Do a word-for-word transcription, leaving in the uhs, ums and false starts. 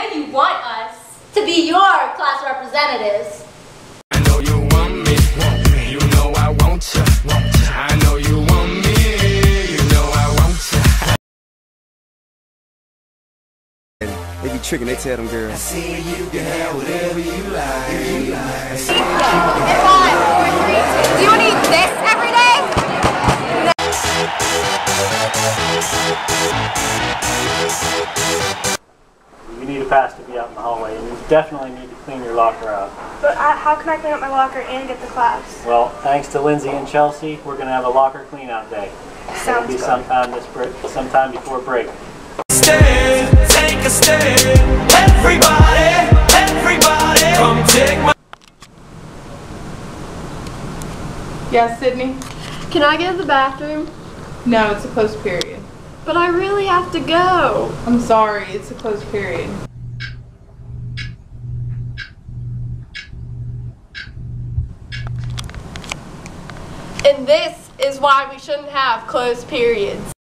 then you want us to be your class representatives. I know you want me, want me. You know I want you, want you. I know you want me, you know I want you. They be tricking, they tell them girls. I see you can have whatever you like. You like. In five, four, three, two. Do you want to eat this every day? You need a pass to be out in the hallway, and you definitely need to clean your locker out. But I, how can I clean up my locker and get the class? Well, thanks to Lindsey and Chelsea, we're going to have a locker clean-out day. Sounds It'll be good. sometime this break, sometime before break. Stand, take a stand. Everybody, everybody, come take my. Yeah, Sydney? Can I go to the bathroom? No, it's a closed period. But I really have to go. I'm sorry, it's a closed period. And this is why we shouldn't have closed periods.